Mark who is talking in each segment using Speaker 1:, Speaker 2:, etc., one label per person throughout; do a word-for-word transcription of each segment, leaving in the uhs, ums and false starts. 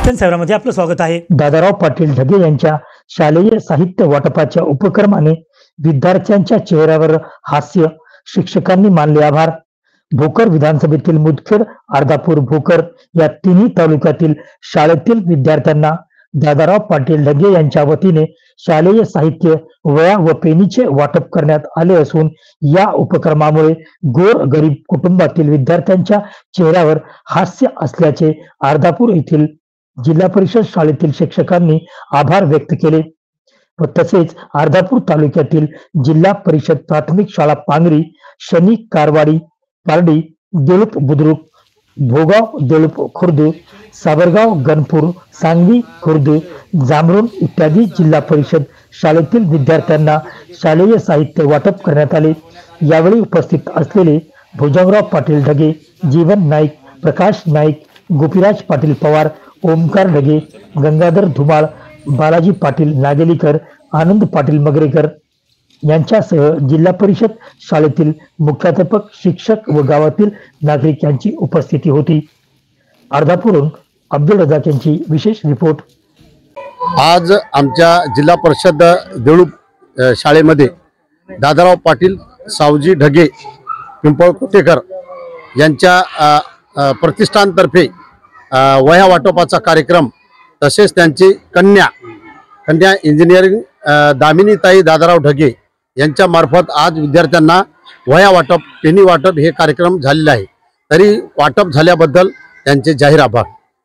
Speaker 1: शिक्षण सेवामध्ये आपलं स्वागत आहे।
Speaker 2: दादाराव पाटील ढगे यांच्या शालेय साहित्य वाटपाच्या उपक्रमाने विद्यार्थ्यांच्या चेहऱ्यावर हास्य, शिक्षकांनी मानले आभार। भोकर विधानसभेतील मुदखेड, अर्धापूर, भोकर या तिन्ही तालुक्यातील शाळेतील विद्यार्थ्यांना दादाराव पाटील ढगे यांच्या वतीने शालेय साहित्य, वह्या व पेनीचे वाटप करण्यात आले असून या उपक्रमामुळे गोर गरीब कुटुंबातील विद्यार्थ्यांच्या चेहऱ्यावर हास्य असल्याचे अर्धापूर येथील जिल्हा परिषद शाळेतील शिक्षकांनी आभार व्यक्त केले व तसेच अर्धापूर तालुक्यातील जिल्हा परिषद प्राथमिक शाळा पांगरी, शनी, कारवाडी, पारडी, देळूप बुद्रुक, भोगाव, देळूप खुर्द, साबरगाव, गणपूर, सांगवी खुर्द, जांभरुण इत्यादी जिल्हा परिषद शाळेतील विद्यार्थ्यांना शालेय साहित्य वाटप करण्यात आले। यावेळी उपस्थित असलेले भुजंगराव पाटील ढगे, जीवन नाईक, प्रकाश नाईक, गोपीराज पाटील पवार, ओमकार ढगे, गंगाधर धुमाळ, बालाजी पाटील नागेलीकर, आनंद पाटील मगरेकर यांच्यासह जिल्हा परिषद शाळेतील मुख्याध्यापक, शिक्षक व गावातील नागरिक यांची उपस्थिती होती। अर्धापूरहून अब्दुल रजाक यांची विशेष रिपोर्ट।
Speaker 3: आज आमच्या जिल्हा परिषद देळूप शाळेमध्ये दादाराव पाटील सावजी ढगे पिंपळकोटेकर यांच्या प्रतिष्ठानतर्फे वह्या वाटपाचा कार्यक्रम, तसेच त्यांची कन्या कन्या इंजिनिअरिंग दामिनीताई दादाराव ढगे यांच्या मार्फत आज विद्यार्थ्यांना वह्या वाटप, पेनी वाटप हे कार्यक्रम झालेला आहे। तरी वाटप झाल्याबद्दल त्यांचे जाहीर आभार।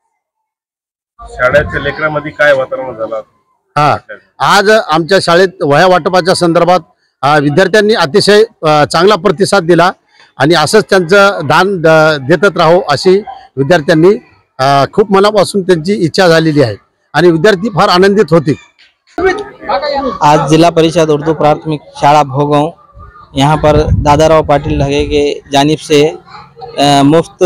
Speaker 4: शाळेच्या लेकरांमध्ये काय वातावरण झालं?
Speaker 3: हा, आज आमच्या शाळेत वह्या वाटपाच्या संदर्भात विद्यार्थ्यांनी अतिशय चांगला प्रतिसाद दिला आणि असंच त्यांचं दान देतच राहो अशी विद्यार्थ्यांनी खूप मनापासून त्यांची इच्छा झालेली आहे आणि विद्यार्थी फार आनंदित होते।
Speaker 5: आज जिला परिषद उर्दू प्राथमिक शाला भोगांव यहाँ पर दादाराव पाटील ढगे के जानिब से आ, मुफ्त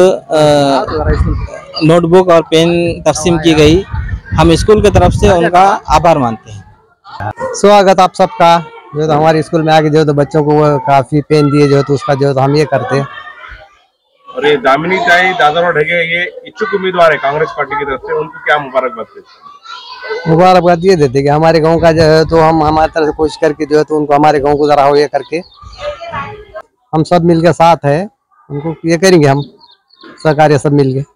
Speaker 5: नोटबुक और पेन तकसीम की गई। हम स्कूल की तरफ से उनका आभार मानते हैं।
Speaker 6: स्वागत आप सबका। जो तो हमारे स्कूल में आके जो तो बच्चों को वो काफी पेन दिए, जो तो उसका जो तो हम ये करते हैं।
Speaker 4: और ये दामिनीताई दादाराव ढगे ये इच्छुक उम्मीदवार है कांग्रेस पार्टी की तरफ से, उनको क्या मुबारकबाद देते हैं?
Speaker 6: मुबारकबाद ये देते कि हमारे गांव का जो है तो हम हमारी तरफ से कोशिश करके जो है तो उनको हमारे गांव को जरा हो ये करके हम सब मिलकर साथ है, उनको ये करेंगे हम सहकार्य सब मिलके।